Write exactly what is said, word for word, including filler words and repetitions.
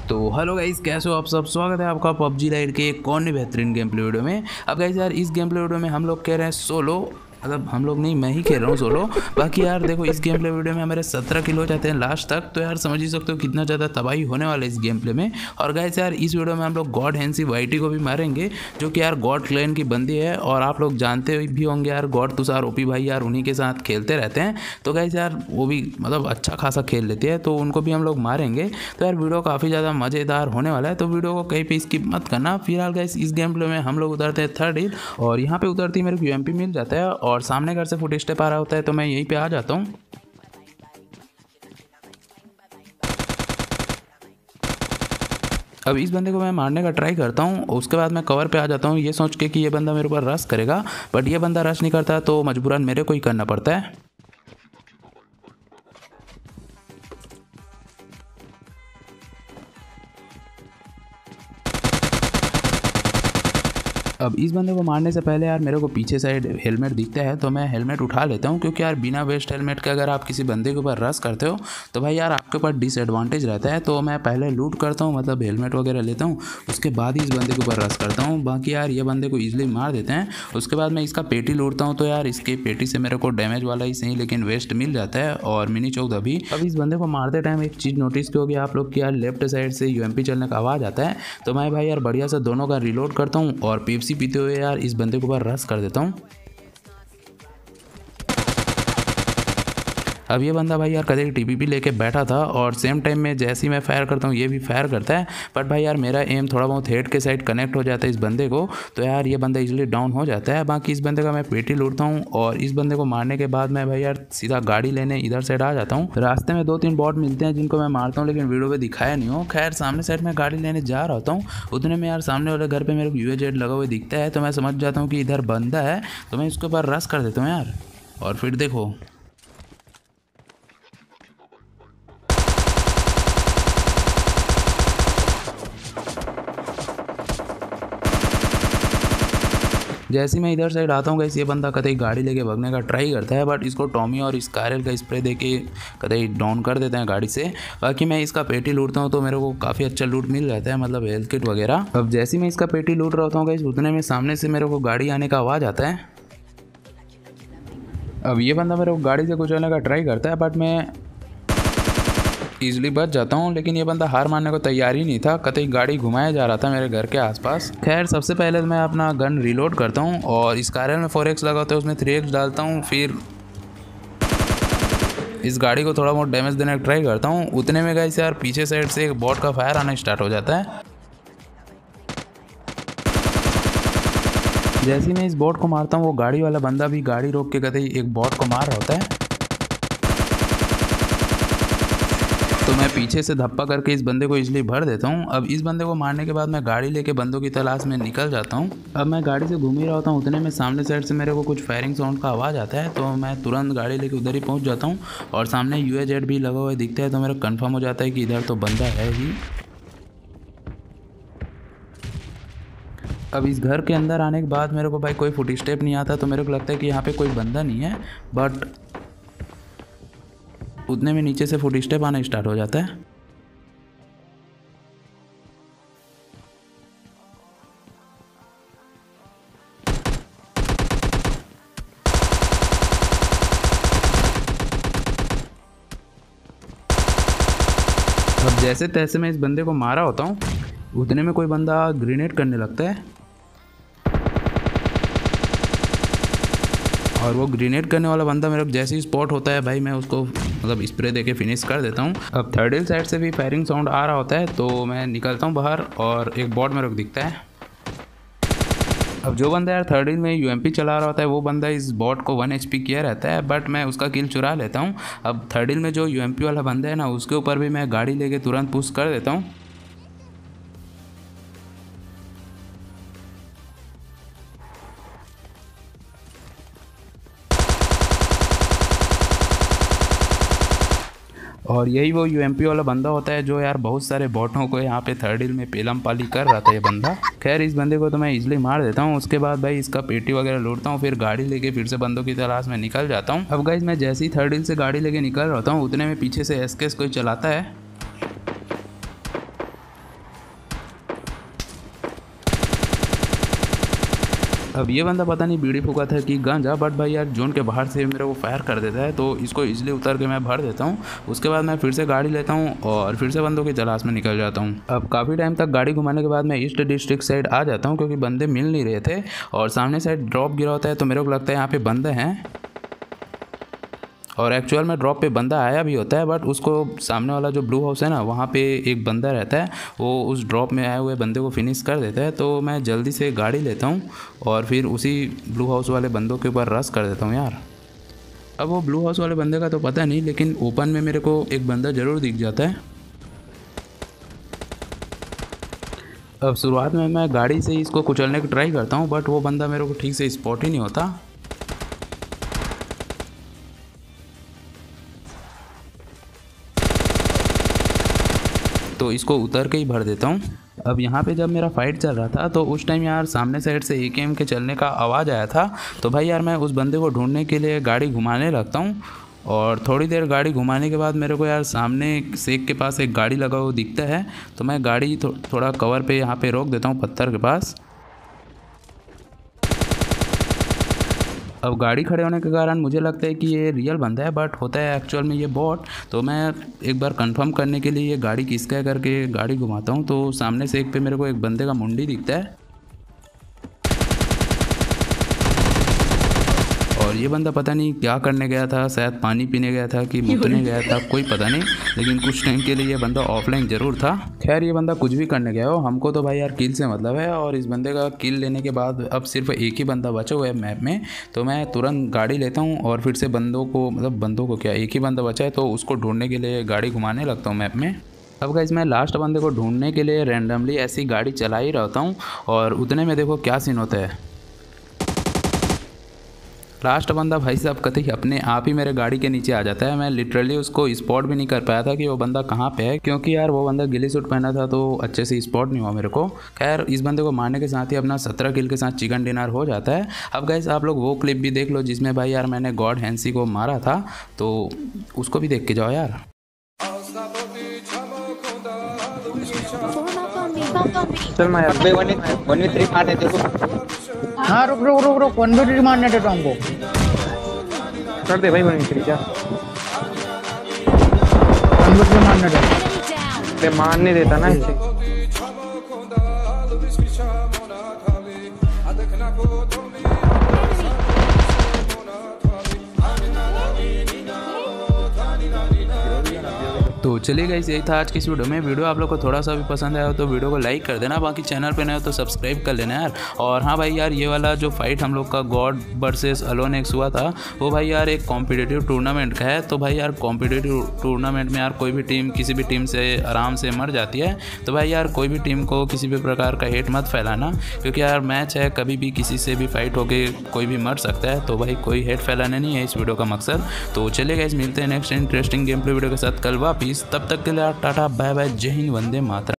तो hello guys, कैसे हो आप सब। स्वागत है आपका पबजी लाइट के एक और नई बेहतरीन गेम प्ले वीडियो में। अब गाइस यार, इस गेम प्ले वीडियो में हम लोग कह रहे हैं सोलो, मतलब हम लोग नहीं, मैं ही कह रहा हूँ सोलो। बाकी यार देखो, इस गेम प्ले वीडियो में हमारे सत्रह किलो हो जाते हैं लास्ट तक, तो यार समझ ही सकते हो कितना ज़्यादा तबाही होने वाला है इस गेम प्ले में। और गाइस यार, इस वीडियो में हम लोग गॉड हैंसी वाईटी को भी मारेंगे, जो कि यार गॉड क्लैन की बंदी है। और आप लोग जानते भी होंगे यार, गॉड तुषार ओपी भाई यार उन्हीं के साथ खेलते रहते हैं। तो गाइस यार, वो भी मतलब अच्छा खासा खेल लेती है, तो उनको भी हम लोग मारेंगे। तो यार वीडियो काफ़ी ज़्यादा मज़ेदार होने वाला है, तो वीडियो को कहीं पे स्किप मत करना। फिलहाल गाइस, इस गेम प्ले में हम लोग उतरते हैं थर्ड हिल, और यहाँ पे उतरती मेरे को यूएमपी मिल जाता है, और सामने घर से फुट स्टेप आ रहा होता है, तो मैं यहीं पे आ जाता हूँ। अब इस बंदे को मैं मारने का ट्राई करता हूँ, उसके बाद मैं कवर पे आ जाता हूँ, ये सोच के कि ये बंदा मेरे ऊपर रश करेगा, बट ये बंदा रश नहीं करता, तो मजबूरन मेरे को ही करना पड़ता है। अब इस बंदे को मारने से पहले यार मेरे को पीछे साइड हेलमेट दिखता है, तो मैं हेलमेट उठा लेता हूँ, क्योंकि यार बिना वेस्ट हेलमेट के अगर आप किसी बंदे के ऊपर रश करते हो तो भाई यार आपके ऊपर डिसएडवांटेज रहता है। तो मैं पहले लूट करता हूँ, मतलब हेलमेट वगैरह लेता हूँ, उसके बाद ही इस बंदे के ऊपर रश करता हूँ। बाकी यार ये बंदे को ईजिली मार देते हैं। उसके बाद मैं इसका पेटी लूटता हूँ, तो यार इसके पेटी से मेरे को डैमेज वाला ही सही लेकिन वेस्ट मिल जाता है, और मिनी चौदह भी। अब इस बंदे को मारते टाइम एक चीज़ नोटिस की होगी आप लोग की, यार लेफ्ट साइड से यूएमपी चलने का आवाज़ आता है, तो मैं भाई यार बढ़िया से दोनों का रिलोड करता हूँ, और पेप्सी पीते हुए यार इस बंदे के ऊपर रश कर देता हूँ। अब ये बंदा भाई यार कदे टीपीपी लेके बैठा था, और सेम टाइम में जैसे ही मैं फायर करता हूँ ये भी फायर करता है, बट भाई यार मेरा एम थोड़ा बहुत हेड के साइड कनेक्ट हो जाता है इस बंदे को, तो यार ये बंदा इजीली डाउन हो जाता है। बाकी इस बंदे का मैं पेटी लूटता हूँ, और इस बंदे को मारने के बाद मैं भाई यार सीधा गाड़ी लेने इधर साइड आ जाता हूँ। रास्ते में दो तीन बॉट मिलते हैं जिनको मैं मारता हूँ, लेकिन वीडियो में दिखाया नहीं हो। खैर, सामने साइड में गाड़ी लेने जा रहा होता हूँ, उतने में यार सामने वाले घर पर मेरे को यूएजेड लगा हुआ दिखता है, तो मैं समझ जाता हूँ कि इधर बंदा है, तो मैं इसके ऊपर रश कर देता हूँ यार। और फिर देखो, जैसे ही मैं इधर साइड आता हूँ गाइस, ये बंदा कतई गाड़ी लेके भागने का ट्राई करता है, बट इसको टॉमी और स्कारल का स्प्रे देके कतई डाउन कर देते हैं गाड़ी से। बाकी मैं इसका पेटी लूटता हूँ, तो मेरे को काफ़ी अच्छा लूट मिल जाता है, मतलब हेल्थ किट वगैरह। अब जैसे ही मैं इसका पेटी लूट रहा होता हूँ गाइस, उतने में सामने से मेरे को गाड़ी आने का आवाज़ आता है। अब ये बंदा मेरे को गाड़ी से कुचलने का ट्राई करता है, बट मैं ईजिली बच जाता हूँ। लेकिन ये बंदा हार मानने को तैयार ही नहीं था, कतई गाड़ी घुमाया जा रहा था मेरे घर के आसपास। खैर, सबसे पहले मैं अपना गन रिलोड करता हूँ, और इस कारल में फोर एक्स लगा होता है, उसमें थ्री एक्स डालता हूँ, फिर इस गाड़ी को थोड़ा बहुत डैमेज देने का ट्राई करता हूँ। उतने में गाइस यार पीछे साइड से एक बॉट का फायर आना स्टार्ट हो जाता है। जैसे ही मैं इस बॉट को मारता हूँ, वो गाड़ी वाला बंदा भी गाड़ी रोक के कतई एक बॉट को मार रहा होता है, तो मैं पीछे से धप्पा करके इस बंदे को इजली भर देता हूँ। अब इस बंदे को मारने के बाद मैं गाड़ी लेके बंदों की तलाश में निकल जाता हूँ। अब मैं गाड़ी से घूम ही रहा होता हूँ, उतने में सामने साइड से मेरे को कुछ फायरिंग साउंड का आवाज़ आता है, तो मैं तुरंत गाड़ी लेके उधर ही पहुँच जाता हूँ, और सामने यूएजेड भी लगा हुआ दिखता है, तो मेरा कन्फर्म हो जाता है कि इधर तो बंदा है ही। अब इस घर के अंदर आने के बाद मेरे को भाई कोई फुट स्टेप नहीं आता, तो मेरे को लगता है कि यहाँ पे कोई बंदा नहीं है, बट उतने में नीचे से फुट स्टेप आना स्टार्ट हो जाता है। अब जैसे तैसे मैं इस बंदे को मारा होता हूँ, उतने में कोई बंदा ग्रेनेड करने लगता है, और वो ग्रेनेड करने वाला बंदा मेरे जैसे ही स्पॉट होता है भाई, मैं उसको मतलब स्प्रे देके फिनिश कर देता हूँ। अब थर्ड हिल साइड से भी फायरिंग साउंड आ रहा होता है, तो मैं निकलता हूँ बाहर, और एक बॉट मेरे को दिखता है। अब जो बंदा यार थर्ड हिल में यूएमपी चला रहा होता है, वो बंदा इस बॉट को वन एचपी किया रहता है, बट मैं उसका किल चुरा लेता हूँ। अब थर्ड हिल में जो यूएमपी वाला बंदा है ना, उसके ऊपर भी मैं गाड़ी लेके तुरंत पुश कर देता हूँ। और यही वो यूएमपी वाला बंदा होता है जो यार बहुत सारे बॉटों को यहाँ पे थर्ड हिल में पेलम पाली कर रहा था ये बंदा। खैर, इस बंदे को तो मैं इजीली मार देता हूँ। उसके बाद भाई इसका पेटी वगैरह लूटता हूँ, फिर गाड़ी लेके फिर से बंदों की तलाश में निकल जाता हूँ। अब गाइज मैं जैसे ही थर्ड हिल से गाड़ी लेके निकल रहा हूँ, उतने में पीछे से एसकेस कोई चलाता है। अब ये बंदा पता नहीं बीड़ी फूका था कि गांजा, बट भाई यार जोन के बाहर से मेरे को फायर कर देता है, तो इसको इजीली उतर के मैं भर देता हूँ। उसके बाद मैं फिर से गाड़ी लेता हूँ और फिर से बंदों की तलाश में निकल जाता हूँ। अब काफ़ी टाइम तक गाड़ी घुमाने के बाद मैं ईस्ट डिस्ट्रिक्ट साइड आ जाता हूँ क्योंकि बंदे मिल नहीं रहे थे और सामने साइड ड्रॉप गिरा होता है, तो मेरे को लगता है यहाँ पे बंदे हैं और एक्चुअल में ड्रॉप पे बंदा आया भी होता है, बट उसको सामने वाला जो ब्लू हाउस है ना, वहाँ पे एक बंदा रहता है, वो उस ड्रॉप में आए हुए बंदे को फिनिश कर देता है। तो मैं जल्दी से गाड़ी लेता हूँ और फिर उसी ब्लू हाउस वाले बंदों के ऊपर रश कर देता हूँ यार। अब वो ब्लू हाउस वाले बंदे का तो पता नहीं, लेकिन ओपन में मेरे को एक बंदा ज़रूर दिख जाता है। अब शुरुआत में मैं गाड़ी से इसको कुचलने की ट्राई करता हूँ, बट वो बंदा मेरे को ठीक से स्पॉट ही नहीं होता। तो इसको उतर के ही भर देता हूँ। अब यहाँ पे जब मेरा फाइट चल रहा था तो उस टाइम यार सामने साइड से ए के एम के चलने का आवाज़ आया था, तो भाई यार मैं उस बंदे को ढूंढने के लिए गाड़ी घुमाने लगता हूँ और थोड़ी देर गाड़ी घुमाने के बाद मेरे को यार सामने सेक के पास एक गाड़ी लगा हुआ दिखता है, तो मैं गाड़ी थो, थोड़ा कवर पे यहाँ पे रोक देता हूँ पत्थर के पास। अब गाड़ी खड़े होने के कारण मुझे लगता है कि ये रियल बंदा है, बट होता है एक्चुअल में ये बॉट। तो मैं एक बार कंफर्म करने के लिए ये गाड़ी किसका है करके गाड़ी घुमाता हूँ, तो सामने से एक पे मेरे को एक बंदे का मुंडी दिखता है और ये बंदा पता नहीं क्या करने गया था, शायद पानी पीने गया था कि मुतने गया था, कोई पता नहीं, लेकिन कुछ टाइम के लिए ये बंदा ऑफलाइन ज़रूर था। खैर ये बंदा कुछ भी करने गया हो, हमको तो भाई यार किल से मतलब है। और इस बंदे का किल लेने के बाद अब सिर्फ एक ही बंदा बचा हुआ है मैप में, तो मैं तुरंत गाड़ी लेता हूँ और फिर से बंदों को, मतलब बंदों को क्या, एक ही बंदा बचा है तो उसको ढूंढने के लिए गाड़ी घुमाने लगता हूँ मैप में। अब गाइस मैं लास्ट बंदे को ढूंढने के लिए रैंडमली ऐसी गाड़ी चला ही रहता हूँ और उतने में देखो क्या सीन होता है। लास्ट बंदा भाई साहब कतई अपने आप ही मेरे गाड़ी के नीचे आ जाता है। मैं लिटरली उसको स्पॉट भी नहीं कर पाया था कि वो बंदा कहाँ पे है, क्योंकि यार वो बंदा गिली सूट पहना था तो अच्छे से स्पॉट नहीं हुआ मेरे को। खैर इस बंदे को मारने के साथ ही अपना सत्रह किल के साथ चिकन डिनर हो जाता है। अब गाइस आप लोग वो क्लिप भी देख लो जिसमें भाई यार मैंने गॉड हैंसी को मारा था, तो उसको भी देख के जाओ यार। चल मैं यार वन वन वी थ्री मारने देखो। हाँ रुक रुक रुक रुक वन वी थ्री मारने देता हमको। कर दे भाई वन वी थ्री जा। वन वी थ्री मारने दे। ते मारने देता ना इसे। तो चलिए गाइस यही था आज की इस वीडियो में। वीडियो आप लोग को थोड़ा सा भी पसंद आया हो तो वीडियो को लाइक कर देना, बाकी चैनल पे नए हो तो सब्सक्राइब कर लेना यार। और हाँ भाई यार ये वाला जो फाइट हम लोग का गॉड वर्सेस अलोन एक्स हुआ था वो भाई यार एक कॉम्पिटिटिव टूर्नामेंट का है। तो भाई यार कॉम्पिटिटिव टूर्नामेंट में यार कोई भी टीम किसी भी टीम से आराम से मर जाती है, तो भाई यार कोई भी टीम को किसी भी प्रकार का हेट मत फैलाना, क्योंकि यार मैच है, कभी भी किसी से भी फाइट होके कोई भी मर सकता है। तो भाई कोई हेट फैलाना नहीं है इस वीडियो का मकसद। तो चलिए गाइस मिलते हैं next interesting game play video के साथ कल वापिस। तब तक के लिए टाटा बाय बाय, जय हिंद, वंदे मातरम।